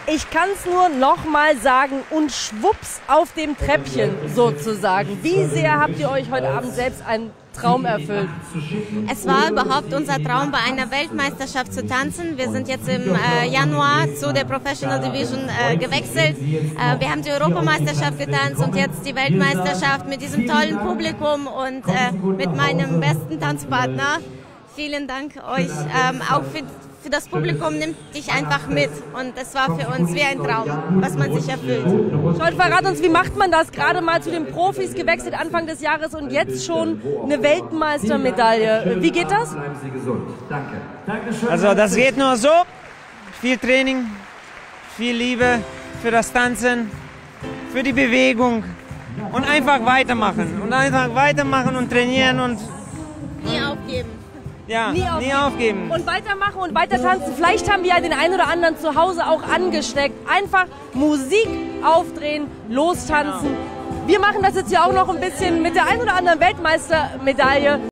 Ich kann es nur noch mal sagen und schwupps auf dem Treppchen sozusagen. Wie sehr habt ihr euch heute Abend selbst einen Traum erfüllt? Es war überhaupt unser Traum, bei einer Weltmeisterschaft zu tanzen. Wir sind jetzt im Januar zu der Professional Division gewechselt. Wir haben die Europameisterschaft getanzt und jetzt die Weltmeisterschaft mit diesem tollen Publikum und mit meinem besten Tanzpartner. Vielen Dank euch. Auch für das Publikum nimmt dich einfach mit. Und es war für uns wie ein Traum, was man sich erfüllt. Scholt, verrat uns, wie macht man das? Gerade mal zu den Profis gewechselt Anfang des Jahres und jetzt schon eine Weltmeistermedaille. Wie geht das? Also das geht nur so. Viel Training, viel Liebe für das Tanzen, für die Bewegung und einfach weitermachen. Und einfach weitermachen und trainieren und Nie aufgeben. ja, nie aufgeben. Und weitermachen und weiter tanzen. Vielleicht haben wir ja den einen oder anderen zu Hause auch angesteckt. Einfach Musik aufdrehen, lostanzen. Wir machen das jetzt ja auch noch ein bisschen mit der einen oder anderen Weltmeistermedaille.